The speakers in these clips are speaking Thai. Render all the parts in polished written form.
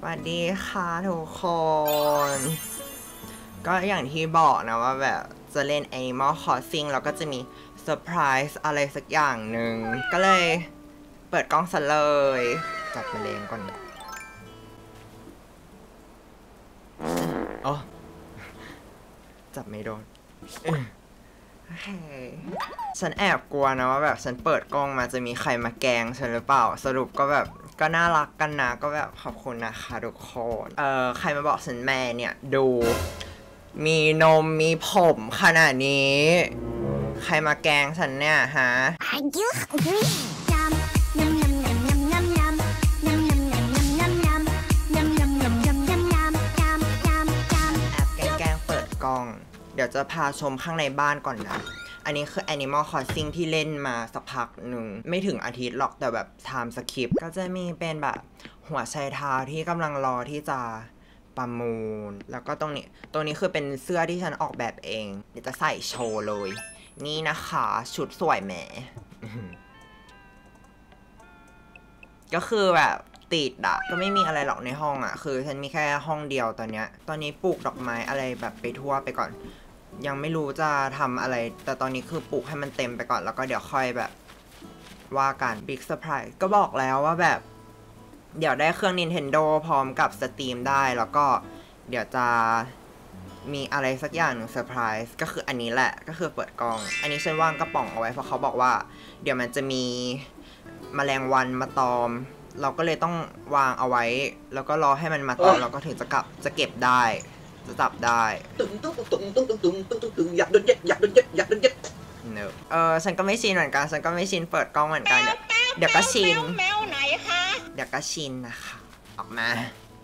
สวัสดีค่ะทุกคนก็อย่างที่บอกนะว่าแบบจะเล่น Animal Crossing แล้วก็จะมีเซอร์ไพรส์อะไรสักอย่างหนึ่งก็เลยเปิดกล้องซะเลยจับแมลงก่อนอ๋อจับไม่โดนโอเคฉันแอบกลัวนะว่าแบบฉันเปิดกล้องมาจะมีใครมาแกล้งฉันหรือเปล่าสรุปก็แบบก็น่ารักกันนะก็แบบขอบคุณนะคะทุกคนใครมาบอกฉันแม่เนี่ยดูมีนมมีผมขนาดนี้ใครมาแกล้งฉันเนี่ยฮะแกล้งเปิดกล้องเดี๋ยวจะพาชมข้างในบ้านก่อนนะอันนี้คือ Animal Crossing ที่เล่นมาสักพักหนึ่งไม่ถึงอาทิตย์หรอกแต่แบบ time skip ก็จะมีเป็นแบบหัวไชเท้าที่กำลังรอที่จะประมูลแล้วก็ตรงนี้คือเป็นเสื้อที่ฉันออกแบบเองเดี๋ยวจะใส่โชว์เลยนี่นะคะชุดสวยแหม ก็คือแบบติดอะก็ไม่มีอะไรหรอกในห้องอะคือฉันมีแค่ห้องเดียวตอนนี้ปลูกดอกไม้อะไรแบบไปทั่วไปก่อนยังไม่รู้จะทำอะไรแต่ตอนนี้คือปลูกให้มันเต็มไปก่อนแล้วก็เดี๋ยวค่อยแบบว่ากัน Big Surprise ก็บอกแล้วว่าแบบเดี๋ยวได้เครื่อง Nintendo พร้อมกับ Steam ได้แล้วก็เดี๋ยวจะมีอะไรสักอย่างหนึ่งเซอร์ไพรส์ก็คืออันนี้แหละก็คือเปิดกล้องอันนี้ฉันวางกระป๋องเอาไว้เพราะเขาบอกว่าเดี๋ยวมันจะมีแมลงวันมาตอมเราก็เลยต้องวางเอาไว้แล้วก็รอให้มันมาตอมเราก็ถึงจะเก็บได้จะจับได้อยากโดนเย็ดอยากโดนเย็ดอยากโดนเย็ดฉันก็ไม่ชินเหมือนกันฉันก็ไม่ชินเปิดกล้องเหมือนกันเดี๋ยวก็ชินแมวไหนคะเดี๋ยวก็ชินนะคะออกมา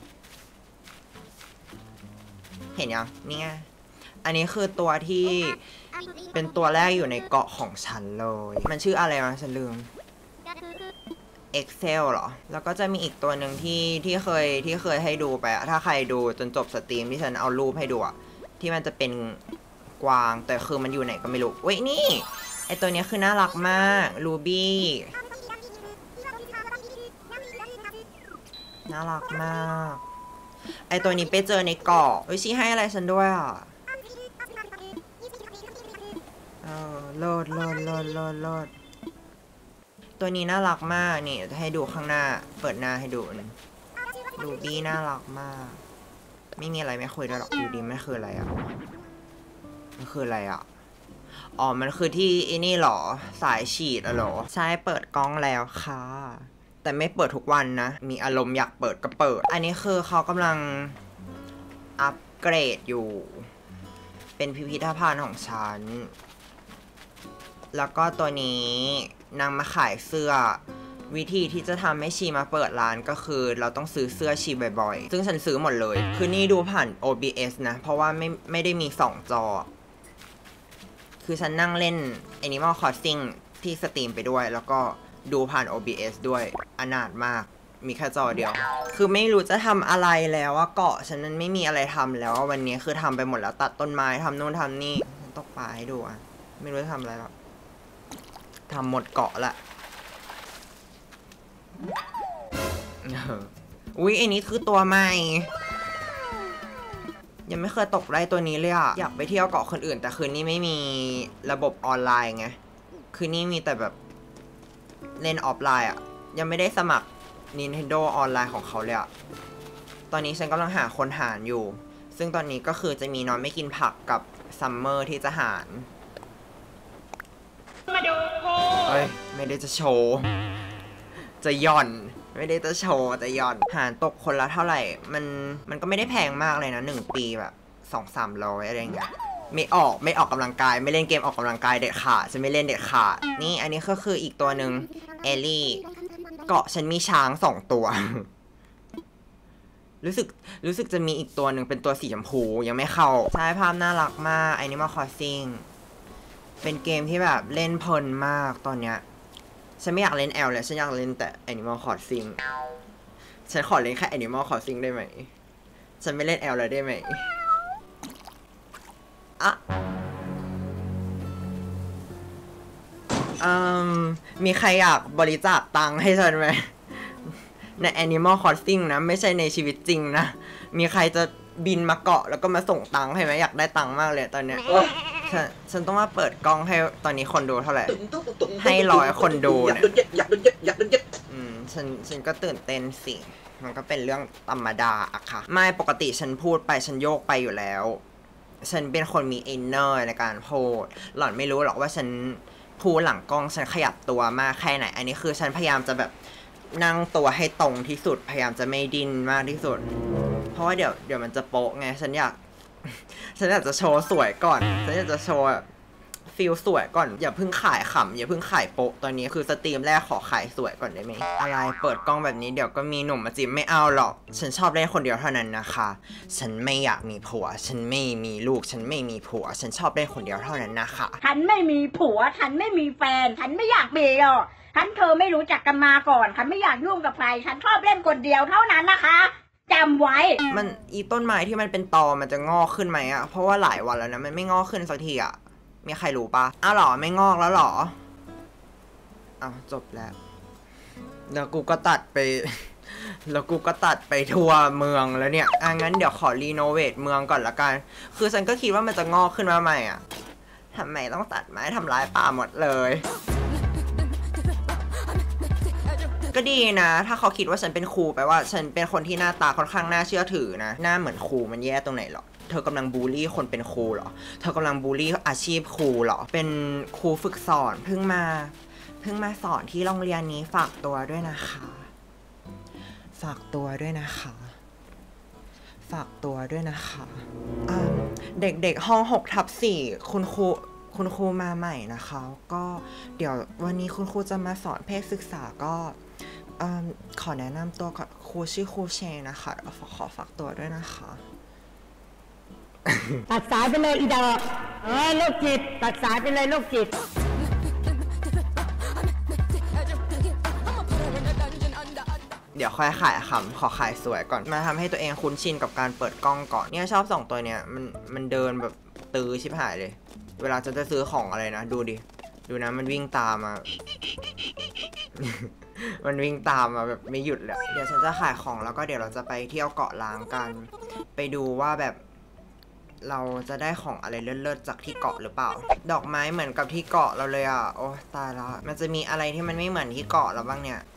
เห็นยังนี่ไงอันนี้คือตัวที่เป็นตัวแรกอยู่ในเกาะของฉันเลยมันชื่ออะไรวะฉันลืม Excel เหรอแล้วก็จะมีอีกตัวหนึ่งที่เคยให้ดูไปอะถ้าใครดูจนจบสตรีมที่ฉันเอารูปให้ดูอะที่มันจะเป็นกวางแต่คือมันอยู่ไหนก็ไม่รู้เว้ยนี่ไอตัวนี้คือน่ารักมากรูบี้น่ารักมากไอตัวนี้ไปเจอในเกาะชี้ให้อะไรฉันด้วยอ่ะโลดตัวนี้น่ารักมากนี่จะให้ดูข้างหน้าเปิดหน้าให้ดูรูบี้น่ารักมากไม่มีอะไรไม่คุยด้วยหรอกดูดีไม่คืออะไรอ่ะมันคืออะไรอ่ะอ๋อมันคือที่ไอ้นี่หรอสายฉีดอะหรอใช่เปิดกล้องแล้วค่ะแต่ไม่เปิดทุกวันนะมีอารมณ์อยากเปิดก็เปิดอันนี้คือเขากำลังอัปเกรดอยู่เป็นพิพิธภัณฑ์ของฉันแล้วก็ตัวนี้นางมาขายเสื้อวิธีที่จะทำให้ชีมาเปิดร้านก็คือเราต้องซื้อเสื้อชีบ่อยๆซึ่งฉันซื้อหมดเลยคือนี่ดูผ่าน OBS นะเพราะว่าไม่ได้มี2จอคือฉันนั่งเล่น Animal Crossing ที่สตรีมไปด้วยแล้วก็ดูผ่าน OBS ด้วยอนาถมากมีแค่จอเดียวคือไม่รู้จะทำอะไรแล้วว่าเกาะฉันนั้นไม่มีอะไรทำแล้ววันนี้คือทำไปหมดแล้วตัดต้นไม้ทำนู่นทำนี่ตกปลาให้ดูอ่ะไม่รู้จะทำอะไรหรอกทำหมดเกาะละอุ๊ยอันนี้คือตัวใหม่ยังไม่เคยตกได้ตัวนี้เลยอะอยากไปเที่ยวเกาะคนอื่นแต่คืนนี้ไม่มีระบบออนไลน์ไงคืนนี้มีแต่แบบเล่นออฟไลน์อะยังไม่ได้สมัคร Nintendo ออนไลน์ของเขาเลยอะตอนนี้ฉันกำลังหาคนหารอยู่ซึ่งตอนนี้ก็คือจะมีนอนไม่กินผักกับซัมเมอร์ที่จะหารมาดูเอ้ยไม่ได้จะโชว์จะย่อนไม่ได้จะโชว์จะย่อนหารตกคนละเท่าไหร่มันก็ไม่ได้แพงมากเลยนะ1 ปีแบบ200-300อะไรเงี้ยไม่ออกกำลังกายไม่เล่นเกมออกกำลังกายเด็ดขาดฉันไม่เล่นเด็ดขาดนี่อันนี้ก็คืออีกตัวหนึ่งเอลลี่เกาะฉันมีช้าง2 ตัว รู้สึกจะมีอีกตัวหนึ่งเป็นตัวสีชมพูยังไม่เข้าใช่ภาพน่ารักมาก Animal Crossingเป็นเกมที่แบบเล่นเพลินมากตอนเนี้ยฉันไม่อยากเล่น L เลยฉันอยากเล่นแต่ Animal Crossing ฉันขอเล่นแค่ Animal Crossing ได้ไหมฉันไม่เล่น L เลยได้ไหมอ่ะมีใครอยากบริจาคตังค์ให้ฉันไหมใน Animal Crossing นะไม่ใช่ในชีวิตจริงนะมีใครจะบินมาเกาะแล้วก็มาส่งตังค์ให้ไหมอยากได้ตังค์มากเลยตอนเนี้ยฉันต้องมาเปิดกล้องให้ตอนนี้คนดูเท่าไหร่ให้100 คนดูเนี่ยอยากโดนเย็ดฉันก็ตื่นเต้นสิมันก็เป็นเรื่องธรรมดาอะค่ะไม่ปกติฉันพูดไปฉันโยกไปอยู่แล้วฉันเป็นคนมีอินเนอร์ในการพูดหล่อนไม่รู้หรอกว่าฉันพูดหลังกล้องฉันขยับตัวมากแค่ไหนอันนี้คือฉันพยายามจะแบบนั่งตัวให้ตรงที่สุดพยายามจะไม่ดิ้นมากที่สุดเพราะว่าเดี๋ยวมันจะโป๊ะไงฉันอยากจะโชว์สวยก่อนฉันอยากจะโชว์ฟีลสวยก่อนอย่าเพิ่งขายขำอย่าเพิ่งขายโป๊ะตอนนี้คือสตรีมแรกขอขายสวยก่อนได้ไหมอะไรเปิดกล้องแบบนี้เดี๋ยวก็มีหนุ่มมาจีบไม่เอาหรอกฉันชอบเล่นคนเดียวเท่านั้นนะคะฉันไม่อยากมีผัวฉันไม่มีลูกฉันไม่มีผัวฉันชอบเล่นคนเดียวเท่านั้นนะคะฉันไม่มีผัวฉันไม่มีแฟนฉันไม่อยากมีหรอกเธอไม่รู้จักกันมาก่อนฉันไม่อยากยุ่งกับใครฉันชอบเล่นคนเดียวเท่านั้นนะคะจำไว้มันอีต้นไม้ที่มันเป็นตอมันจะงอกขึ้นไหมอะเพราะว่าหลายวันแล้วนะมันไม่งอกขึ้นสักทีอะมีใครรู้ปะอ้าวหรอไม่งอกแล้วหรออ้าวจบแล้วแล้วกูก็ตัดไปทัวร์เมืองแล้วเนี่ยงั้นเดี๋ยวขอรีโนเวทเมืองก่อนละกันคือฉันก็คิดว่ามันจะงอกขึ้นมาใหม่อะทำไมต้องตัดไม้ทำลายป่าหมดเลยก็ดีนะถ้าเขาคิดว่าฉันเป็นครูแปลว่าฉันเป็นคนที่หน้าตาค่อนข้างน่าเชื่อถือนะหน้าเหมือนครูมันแย่ตรงไหนหรอเธอกำลังบูลลี่คนเป็นครูเหรอเธอกำลังบูลลี่อาชีพครูเหรอเป็นครูฝึกสอนเพิ่งมาสอนที่โรงเรียนนี้ฝากตัวด้วยนะคะฝากตัวด้วยนะคะเด็กๆห้อง6/4คุณครูมาใหม่นะคะก็เดี๋ยววันนี้คุณครูจะมาสอนเพศศึกษาก็ขอแนะนำตัวก่อนครูชื่อครูเชนนะคะขอฝากตัวด้วยนะคะตัดสายไปเลยอีดอกโรคจิตตัดสายไปเลยโรคจิตเดี๋ยวค่อยขายขำขอขายสวยก่อนมาทำให้ตัวเองคุ้นชินกับการเปิดกล้องก่อนเนี่ยชอบ2ตัวเนี่ยมันเดินแบบตื้อชิบหายเลยเวลาจะซื้อของอะไรนะดูนะมันวิ่งตามมา มันวิ่งตามมาแบบไม่หยุดเลยเดี๋ยวฉันจะขายของแล้วก็เดี๋ยวเราจะไปเที่ยวเกาะล้างกันไปดูว่าแบบเราจะได้ของอะไรเลิศๆจากที่เกาะหรือเปล่าดอกไม้เหมือนกับที่เกาะเราเลยอ่ะโอ้ตายแล้วมันจะมีอะไรที่มันไม่เหมือนที่เกาะเราบ้างเนี่ย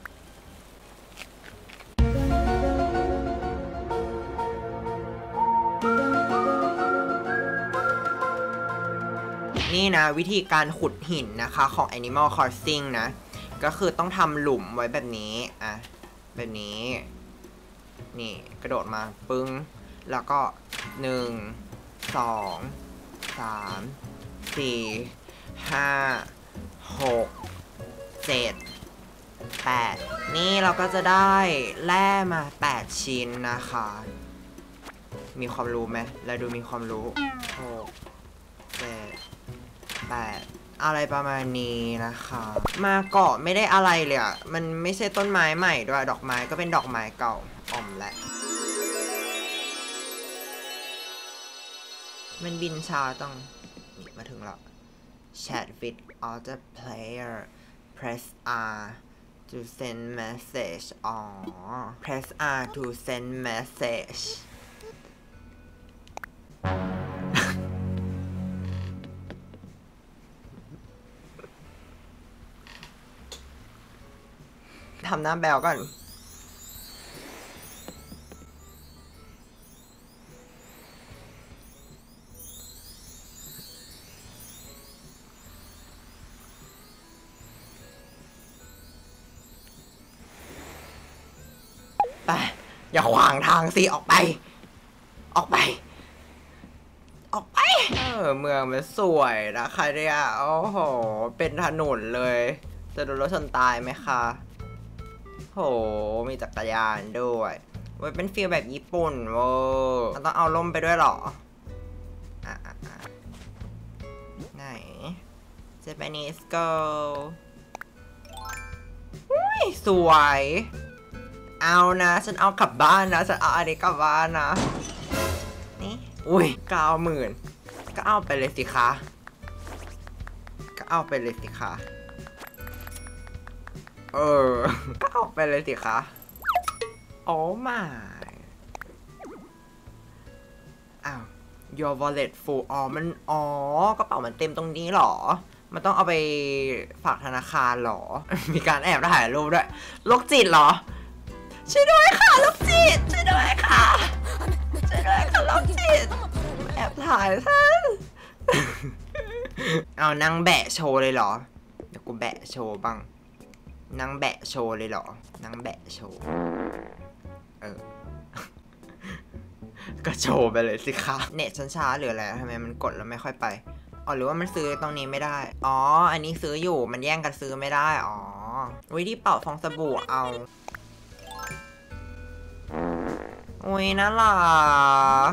นี่นะวิธีการขุดหินนะคะของ Animal Crossing นะก็คือต้องทำหลุมไว้แบบนี้แบบนี้นี่กระโดดมาปึ้งแล้วก็1 2 3 4 5 6 7 8นี่เราก็จะได้แร่มา8ชิ้นนะคะมีความรู้ไหมเราดูมีความรู้6 7 8อะไรประมาณนี้นะคะมาเกาะไม่ได้อะไรเลยอ่ะมันไม่ใช่ต้นไม้ใหม่ด้วยดอกไม้ก็เป็นดอกไม้เก่าอ่อมแหละมันบินช้าต้องมาถึงแล้ว Chat with other player press R to send message อ๋อ press R to send messageทำหน้าแบวก่อนไปอย่าขวางทางสิออกไปเมืองมันสวยนะคะเนี่ยโอ้โหเป็นถนนเลยจะโดนรถชนตายไหมคะโหมีจักรยานด้วยมันเป็นฟีลแบบญี่ปุ่นเว้ยต้องเอาล่มไปด้วยหรอไหน Japanese girl สวยเอานะฉันเอากลับบ้านนะฉันเอาอันนี้กลับบ้านนะนี่อุ้ย90,000ก็เอาไปเลยสิคะก็เอาไปเลยสิคะก็เอาไปเลยสิคะโอ้ my อ้าว your wallet full กระเป๋ามันเต็มตรงนี้หรอมันต้องเอาไปฝากธนาคารหรอ มีการแอบถ่ายรูปด้วยโรคจิตหรอช่วยด้วยค่ะโรคจิตช่วยด้วยค่ะช่วยด้วยค่ะโรคจิตแอบถ่ายท่านเอานั่งแบะโชว์เลยเหรอเดี๋ยวกูแบะโชว์บ้างนั่งแบะโชว์เลยเหรอนั่งแบะโชว์ก็โชว์ไปเลยสิคะเน็ตฉันช้าหรืออะไรทำไมมันกดแล้วไม่ค่อยไปอ๋อหรือว่ามันซื้อตรงนี้ไม่ได้อ๋ออันนี้ซื้ออยู่มันแย่งกันซื้อไม่ได้อ๋อวิธีเป่าฟองสบู่เอาอุ้ยน่ารัก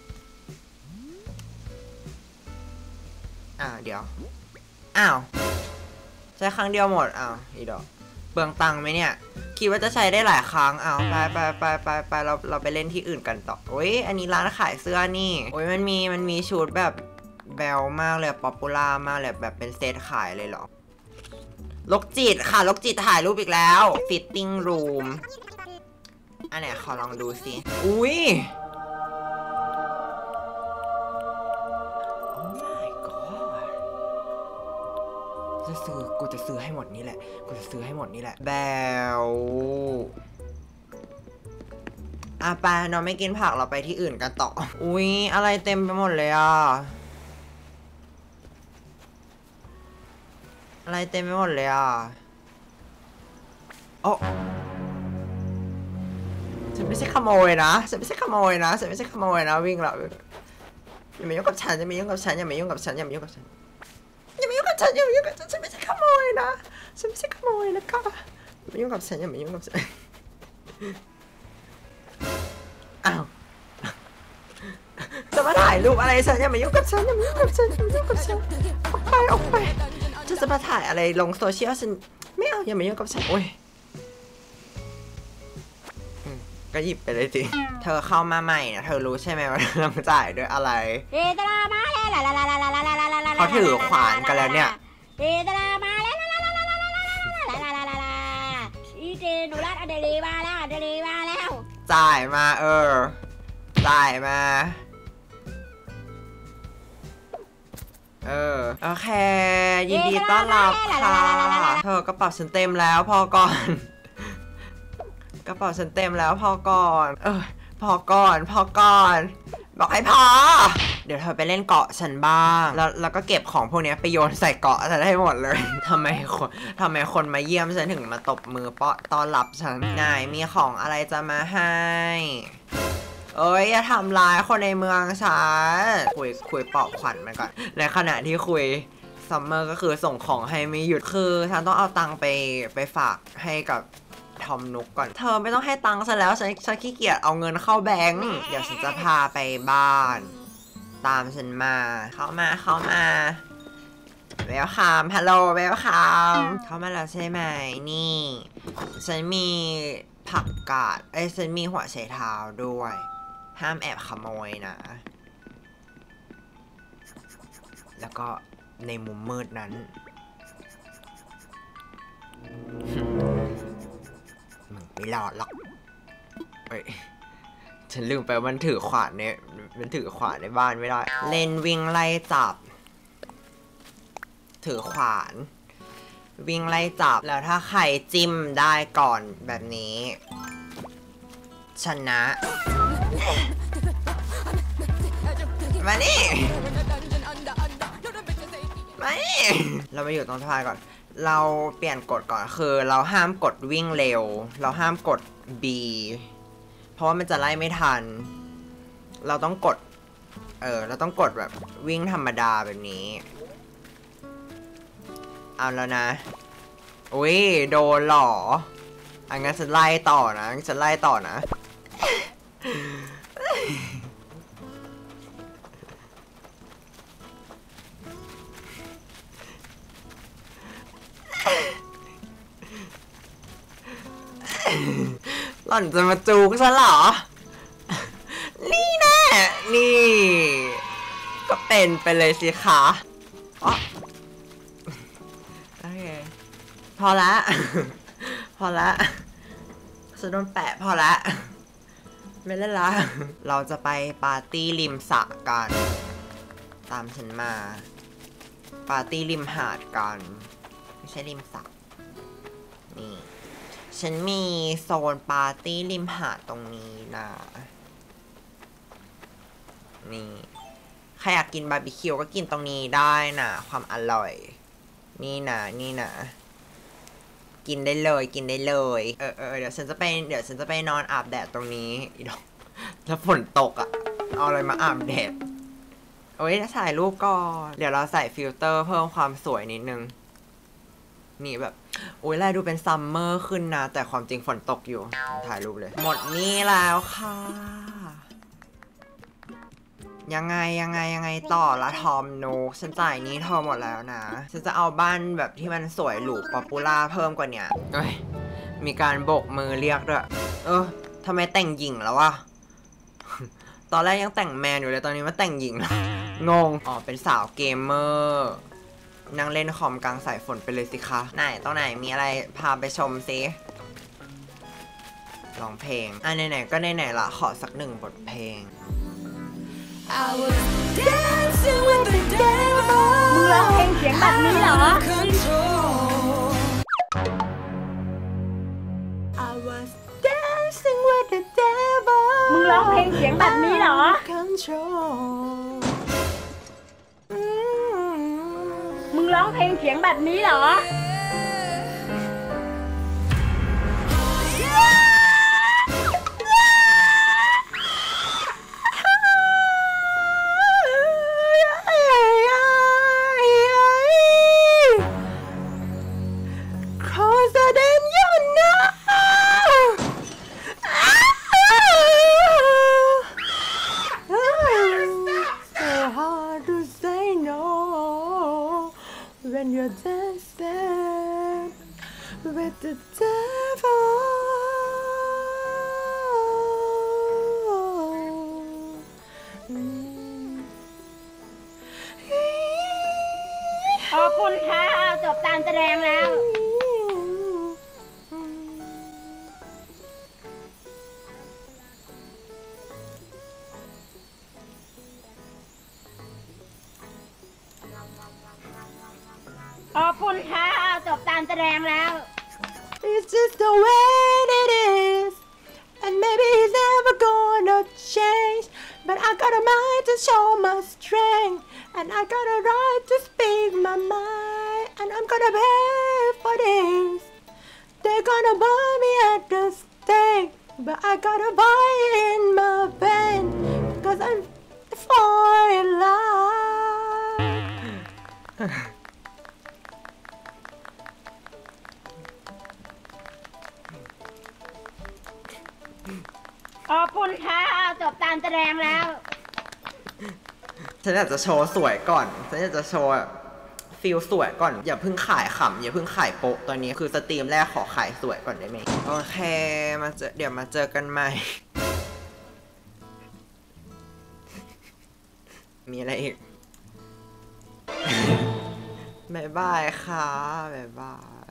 เดี๋ยวอ้าวใช้ครั้งเดียวหมดอ้าวอีดอกเปลืองตังค์ไหมเนี่ยคิดว่าจะใช้ได้หลายครั้งไปเราไปเล่นที่อื่นกันต่อโอ้ยอันนี้ร้านขายเสื้อนี่โอ้ยมันมีชุดแบบแบลมากเลยป๊อปปูล่ามากเลยแบบเป็นเซตขายเลยเหรอลกจิตค่ะลกจิตถ่ายรูปอีกแล้ว fitting room อันไหนขอลองดูสิอุ้ย oh my god กูจะซื้อให้หมดนี้แหละแบลไปน้องไม่กินผักเราไปที่อื่นกันต่ออุ้ยอะไรเต็มไปหมดเลยอะไรเต็มไปหมดเลยโอ้ฉันไม่ใช่ขโมยนะวิ่งแล้วอย่ามายุ่งกับฉันอย่ามายุ่งกับฉันฉันไม่ใช่ขโมยนะค่ะอย่ามายุ่งกับฉันอ้าวจะมาถ่ายรูปอะไรฉันอย่ามายุ่งกับฉันออกไปจะมาถ่ายอะไรลงโซเชียลฉันไม่เอาอย่ามายุ่งกับฉันโอ้ยก็หยิบไปเลยสิเธอเข้ามาใหม่เนี่ยเธอรู้ใช่ไหมว่าต้องจ่ายด้วยอะไรเขาถือขวานกันแล้วเนี่ยหนูรัดอเดลีมาแล้วจ่ายมาจ่ายมาโอเคยินดีต้อนรับค่ะเธอกระเป๋าฉันเต็มแล้วพอก่อนกระเป๋าฉันเต็มแล้วพอก่อนบอกให้พอเดี๋ยวเธอไปเล่นเกาะฉันบ้างแล้วก็เก็บของพวกนี้ไปโยนใส่เกาะฉันให้หมดเลยทำไมคนมาเยี่ยมฉันถึงมาตบมือต้อนรับฉันไหนมีของอะไรจะมาให้อย่าทำร้ายคนในเมืองฉันคุยปลอบขวัญมันก่อนในขณะที่คุยซัมเมอร์ก็คือส่งของให้ไม่หยุดคือฉันต้องเอาตังค์ไปฝากให้กับทอมนุกก่อนเธอไม่ต้องให้ตังค์ฉันแล้วฉันขี้เกียจเอาเงินเข้าแบงก์เดี๋ยวฉันจะพาไปบ้านตามฉันมาเข้ามาเวลคัมฮัลโหลเวลคัมเข้ามาแล้วใช่ไหมนี่ฉันมีผักกาดฉันมีหัวไชเท้าด้วยห้ามแอบขโมยนะแล้วก็ในมุมมืดนั้นมึงไม่รอดหรอกฉันลืมไปมันถือขวานเนี่ยมันถือขวานในบ้านไม่ได้เลนวิ่งไล่จับถือขวานวิ่งไล่จับแล้วถ้าใครจิ้มได้ก่อนแบบนี้ชนะมานี่เรามาอยู่ตรงท้ายก่อนเราเปลี่ยนกฎก่อนคือเราห้ามกดวิ่งเร็วเราห้ามกด B เพราะว่ามันจะไล่ไม่ทันเราต้องกดเราต้องกดแบบวิ่งธรรมดาแบบนี้เอาแล้วนะอุ้ยโดนหรองั้นฉันไล่ต่อนะหล่อนจะมาจูกฉันเหรอนี่แน่นี่ก็เป็นไปเลยสิคะโอเคพอละจะโดนแปะพอละ ไม่เล่นละ เราจะไปปาร์ตี้ริมสระกัน ตามฉันมา ปาร์ตี้ริมหาดกัน ไม่ใช่ริมสระนี่ ฉันมีโซนปาร์ตี้ริมหาดตรงนี้นะ นี่ ใครอยากกินบาร์บีคิวก็กินตรงนี้ได้นะ ความอร่อย นี่นะ นี่นะ กินได้เลย กินได้เลย เดี๋ยวฉันจะไปนอนอาบแดดตรงนี้อีดอกแล้วฝนตกอ่ะ เอาอะไรมาอาบแดดโอ้ยถ่ายรูปก่อน เดี๋ยวเราใส่ฟิลเตอร์เพิ่มความสวยนิดนึง นี่แบบ โอ้ยแลดูเป็นซัมเมอร์ขึ้นนะ แต่ความจริงฝนตกอยู่ ถ่ายรูปเลย หมดนี่แล้วค่ะ ยังไงต่อละทอมนุกฉันจ่ายนี้เธอหมดแล้วนะ ฉันจะเอาบ้านแบบที่มันสวยหรูป๊อปปูล่าเพิ่มกว่าเนี้ยเอ้ยมีการโบกมือเรียกด้วยทำไมแต่งหญิงแล้ววะ ตอนแรกยังแต่งแมนอยู่เลยตอนนี้มาแต่งหญิงแล้ว งง อ๋อเป็นสาวเกมเมอร์นั่งเล่นคอมกลางสายฝนไปเลยสิคะไหนตรงไหนมีอะไรพาไปชมซิร้องเพลงไหนๆก็ไหนๆละขอสักหนึ่งบทเพลง I was dancing with the devil มึงร้องเพลงเสียงแบบนี้เหรอ I was dancing with the devil มึงร้องเพลงเสียงแบบนี้เหรอ มึงร้องเพลงเสียงแบบนี้เหรอ Closer than you know So hard to say no When you're dancing with the devil ขอบคุณค่ะจบการแสดงแล้ว ขอบคุณค่ะจบการแสดงแล้ว It's just the way it is And maybe it's never gonna change But I got a mind to show my strength And I got a right to speak my mind And I'm gonna pay for this They're gonna burn me at the stake But I gotta buy in my pain Cause I'm fall in love ขอบคุณค่ะจบการแสดงแล้วฉันอยากจะโชว์สวยก่อน ฉันอยากจะโชว์ฟีลสวยก่อน อย่าเพิ่งขายขำอย่าเพิ่งขายโปะตอนนี้คือสตรีมแรกขอขายสวยก่อนได้ไหมโอเคเดี๋ยวมาเจอกันใหม่ มีอะไรอีก บ๊ายบายค่ะ บ๊ายบาย